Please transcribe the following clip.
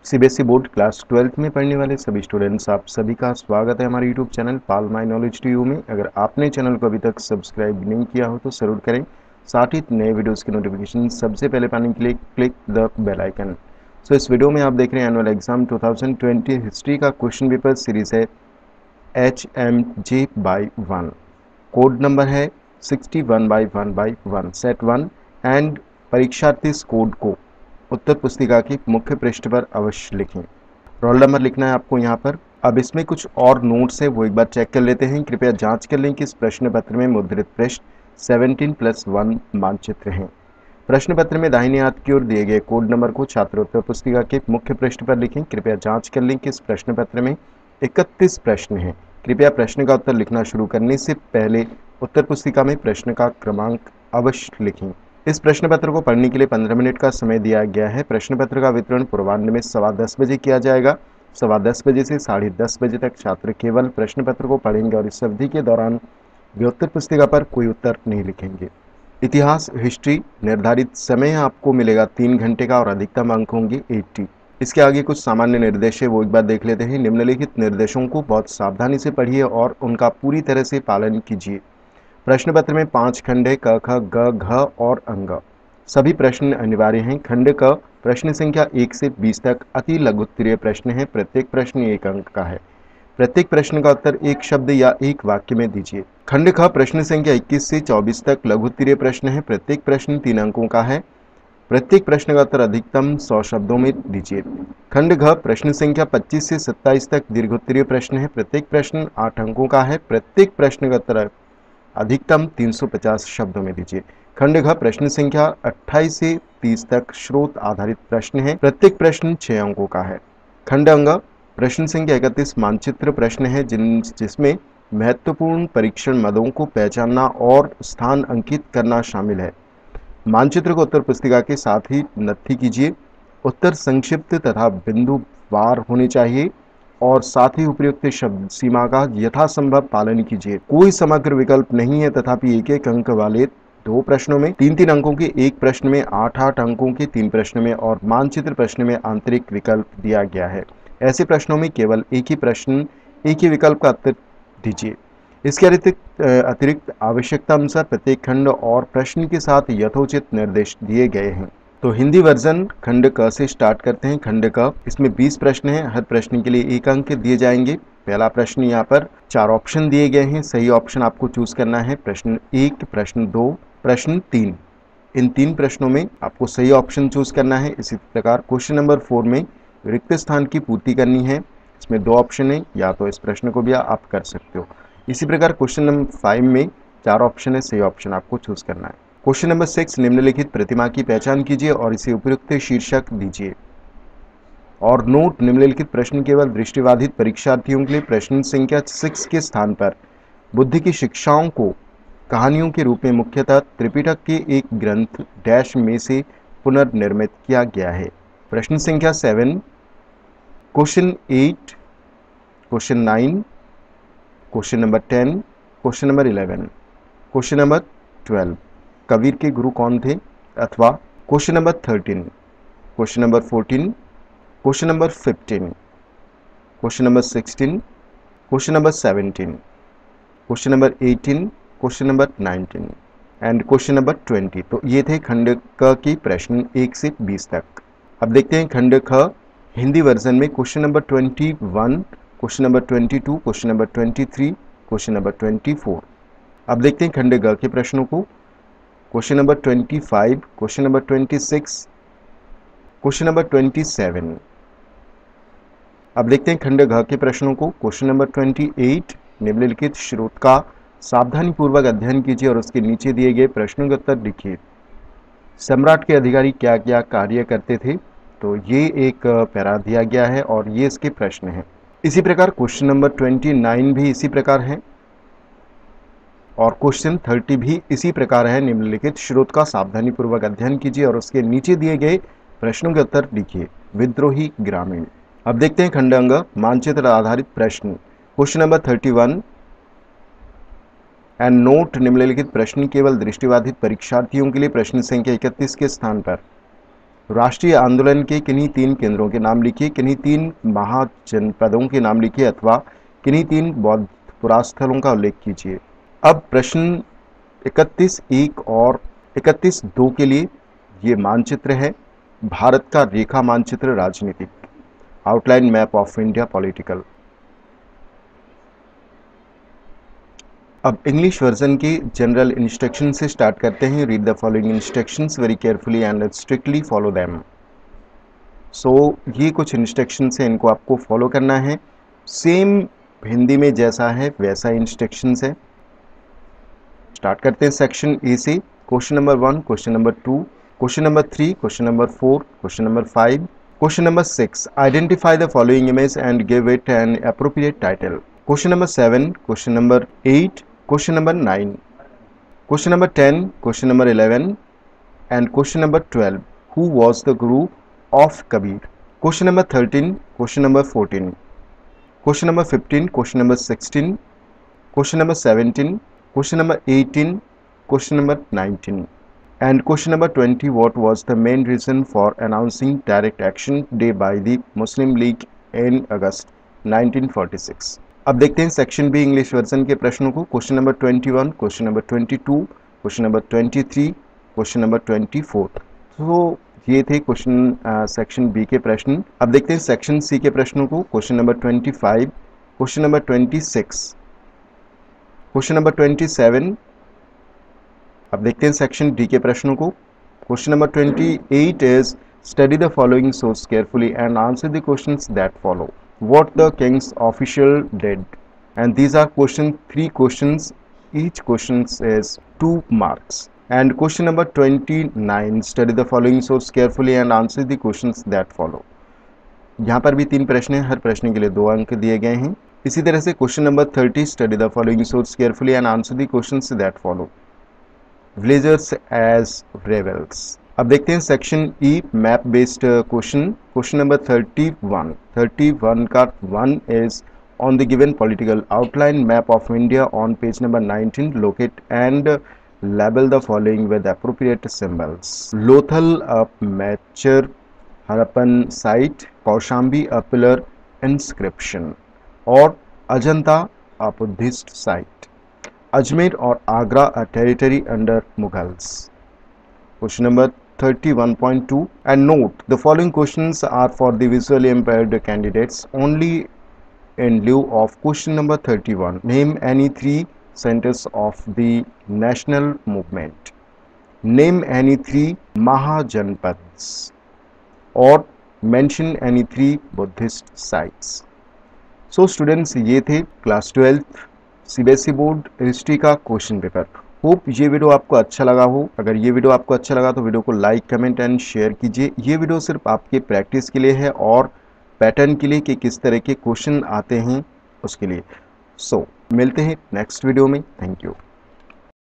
CBSE board class 12th में पढ़ने वाले सभी स्टूडेंट्स, आप सभी का स्वागत है हमारे YouTube channel pal my knowledge to you में। अगर आपने चैनल को अभी तक सब्सक्राइब नहीं किया हो तो ज़रूर करें। साथ ही नए वीडियोस की नोटिफिकेशन सबसे पहले पाने के लिए click the bell icon. So इस वीडियो में आप देख रहे हैं एनुअल एग्जाम 2020 हिस्ट्री का क्वेश्चन पेपर सीरीज है HMJ/1। कोड नंबर है 61/1/1 सेट 1 एंड परीक्षार्थी इस कोड को उत्तर पुस्तिका की मुख्य पृष्ठ पर अवश्य लिखें। रोल नंबर लिखना है आपको यहाँ पर। अब इसमें कुछ और नोट्स है, वो एक बार चेक कर लेते हैं। कृपया जांच कर लें कि इस प्रश्न पत्र में मुद्रित पृष्ठ 17+1 मानचित्र हैं। प्रश्न पत्र में दाहिने हाथ की ओर दिए गए कोड नंबर को छात्र उत्तर पुस्तिका के मुख्य पृष्ठ पर लिखें। कृपया जांच कर लें कि इस प्रश्न पत्र में 31 प्रश्न हैं। कृपया प्रश्न का उत्तर लिखना शुरू करने से पहले उत्तर पुस्तिका में प्रश्न का क्रमांक अवश्य लिखें। इस प्रश्न पत्र को पढ़ने के लिए 15 मिनट का समय दिया गया है। प्रश्न पत्र का वितरण पूर्वाह्न में 10:15 बजे किया जाएगा। 10:15 बजे से 10:30 बजे तक छात्र केवल प्रश्न पत्र को पढ़ेंगे और इस अवधि के दौरान वे उत्तर पुस्तिका पर कोई उत्तर नहीं लिखेंगे। इतिहास हिस्ट्री निर्धारित समय आपको मिलेगा 3 घंटे का और अधिकतम अंक होंगे 80। इसके आगे कुछ सामान्य निर्देश है, वो एक बार देख लेते हैं। निम्नलिखित निर्देशों को बहुत सावधानी से पढ़िए और उनका पूरी तरह से पालन कीजिए। प्रश्न पत्र में 5 खंड है, क ख ग घ और अंग। सभी प्रश्न अनिवार्य हैं। खंड क प्रश्न संख्या 1 से 20 तक अति लघु उत्तरीय प्रश्न है। प्रत्येक प्रश्न 1 अंक का है। प्रत्येक प्रश्न का उत्तर एक शब्द या एक वाक्य में दीजिए। खंड ख प्रश्न संख्या 21 से 24 तक लघु उत्तरीय प्रश्न है। प्रत्येक प्रश्न 3 अंकों का है। प्रत्येक प्रश्न का उत्तर अधिकतम 100 शब्दों में दीजिए। खंड घ प्रश्न संख्या 25 से 27 तक दीर्घोत्तरीय प्रश्न है। प्रत्येक प्रश्न 8 अंकों का है। प्रत्येक प्रश्न का उत्तर अधिकतम 350 शब्दों में दीजिए। खंड घ प्रश्न संख्या 28 से 30 तक स्रोत आधारित प्रश्न है। प्रत्येक प्रश्न 6 अंकों का है। खंड अंग प्रश्न संख्या 31 मानचित्र प्रश्न है जिसमें महत्वपूर्ण परीक्षण मदों को पहचानना और स्थान अंकित करना शामिल है। मानचित्र को उत्तर पुस्तिका के साथ ही नत्थी कीजिए। उत्तर संक्षिप्त तथा बिंदुवार होने चाहिए और साथ ही उपयुक्त शब्द सीमा का यथासंभव पालन कीजिए। कोई समग्र विकल्प नहीं है, तथापि एक एक अंक वाले 2 प्रश्नों में, 3-3 अंकों के एक प्रश्न में, 8-8 अंकों के 3 प्रश्न में और मानचित्र प्रश्न में आंतरिक विकल्प दिया गया है। ऐसे प्रश्नों में केवल एक ही विकल्प का उत्तर दीजिए। इसके अतिरिक्त आवश्यकता अनुसार प्रत्येक खंड और प्रश्न के साथ यथोचित निर्देश दिए गए हैं। तो हिंदी वर्जन खंड क से स्टार्ट करते हैं। खंड क इसमें 20 प्रश्न हैं। हर प्रश्न के लिए 1 अंक दिए जाएंगे। पहला प्रश्न यहाँ पर 4 ऑप्शन दिए गए हैं। सही ऑप्शन आपको चूज करना है। प्रश्न 1, प्रश्न 2, प्रश्न 3। इन 3 प्रश्नों में आपको सही ऑप्शन चूज करना है। इसी प्रकार क्वेश्चन नंबर 4 में रिक्त स्थान की पूर्ति करनी है। इसमें 2 ऑप्शन है, या तो इस प्रश्न को भी आप कर सकते हो। इसी प्रकार क्वेश्चन नंबर 5 में 4 ऑप्शन है। सही ऑप्शन आपको चूज करना है। क्वेश्चन नंबर 6 निम्नलिखित प्रतिमा की पहचान कीजिए और इसे उपयुक्त शीर्षक दीजिए। और नोट, निम्नलिखित प्रश्न केवल दृष्टिबाधित परीक्षार्थियों के लिए प्रश्न संख्या 6 के स्थान पर बुद्धि की शिक्षाओं को कहानियों के रूप में मुख्यतः त्रिपिटक के एक ग्रंथ डैश में से पुनर्निर्मित किया गया है। प्रश्न संख्या 7, question 8, question 9, question number 10, question number 11, question number 12 कबीर के गुरु कौन थे, अथवा question number 13, question number 14, question number 15, question number 16, question number 17, question number 18, question number 19 and question number 20। तो ये थे खंड क की प्रश्न 1 से 20 तक। अब देखते हैं खंड ख हिंदी वर्जन में question number 21, question number 22, question number 23, question number 24। अब देखते हैं खंड ग के प्रश्नों को। Question number 25, question number 26, question number 27। अब देखते हैं खंड घ के प्रश्नों को। क्वेश्चन नंबर 28 निम्नलिखित स्रोत का सावधानी पूर्वक अध्ययन कीजिए और उसके नीचे दिए गए प्रश्नों के उत्तर लिखिए। सम्राट के अधिकारी क्या क्या कार्य करते थे, तो ये एक पैरा दिया गया है और ये इसके प्रश्न हैं। इसी प्रकार क्वेश्चन नंबर 29 भी इसी प्रकार है और क्वेश्चन 30 भी इसी प्रकार है। निम्नलिखित स्रोत का सावधानी पूर्वक अध्ययन कीजिए और उसके नीचे दिए गए प्रश्नों के उत्तर लिखिए। विद्रोही ग्रामीण। अब देखते हैं खंड अंग मानचित्र आधारित प्रश्न। क्वेश्चन नंबर 31 एंड नोट, निम्नलिखित प्रश्न केवल दृष्टिबाधित परीक्षार्थियों के लिए प्रश्न संख्या 31 के स्थान पर राष्ट्रीय आंदोलन के किन्हीं 3 केंद्रों के नाम लिखिए, किन्हीं 3 महाजनपदों के नाम लिखिए अथवा किन्हीं 3 बौद्ध पुरास्थलों का उल्लेख कीजिए। अब प्रश्न 31(1) और 31(2) के लिए ये मानचित्र है, भारत का रेखा मानचित्र राजनीतिक, outline map of India political. अब इंग्लिश वर्जन के जनरल इंस्ट्रक्शन से स्टार्ट करते हैं। Read the following instructions very carefully and strictly follow them. So ये कुछ इंस्ट्रक्शंस हैं, इनको आपको फॉलो करना है। सेम हिंदी में जैसा है वैसा इंस्ट्रक्शंस है। स्टार्ट करते हैं सेक्शन ए से। Question number 1, question number 2, question number 3, question number 4, question number 5, question number 6, identify the following image and give it an appropriate title. Question number 7, question number 8, question number 9, question number 10, question number 11 and question number 12, who was the guru of Kabir? Question number 13, question number 14, question number 15, question number 16, question number 17, question number 18, question number 19 and question number 20, what was the main reason for announcing direct action day by the Muslim League in August 1946? अब देखते हैं section B English version के प्रश्नों को। Question number 21, question number 22, question number 23, question number 24। तो ये थे question section B के प्रश्न। अब देखते हैं सेक्शन सी के प्रश्नों को। Question number 25, question number 26, question number 27। अब देखते हैं सेक्शन डी के प्रश्नों को। Question number 28 is study the following source carefully and answer the questions that follow. What the king's official did, and these are 3 questions. Each question is 2 marks. And question number 29, study the following source carefully and answer the questions that follow. यहाँ पर भी 3 प्रश्न हैं, हर प्रश्न के लिए 2 अंक दिए गए हैं। इसी तरह से question number 30, study the following source carefully and answer the questions that follow. Villagers as rebels. अब देखते हैं section E map based question. Question number 31 का 1 is on the given political outline map of India on page number 19 locate and label the following with appropriate symbols. Lothal a mature Harappan site, Kaushambi a pillar inscription और Ajanta a Buddhist site. Ajmer और Agra a territory under Mughals. Question number 31.2 and note the following questions are for the visually impaired candidates only in lieu of question number 31. Name any 3 centers of the national movement. Name any 3 Mahajanpads or mention any 3 Buddhist sites. So students, ये थे class 12th CBSE board history का question paper. Hope ये video आपको अच्छा लगा हो। अगर ये वीडियो आपको अच्छा लगा तो वीडियो को लाइक, कमेंट एंड शेयर कीजिए। ये वीडियो सिर्फ आपके प्रैक्टिस के लिए है और पैटर्न के लिए कि किस तरह के क्वेश्चन आते हैं उसके लिए। सो मिलते हैं नेक्स्ट वीडियो में। Thank you.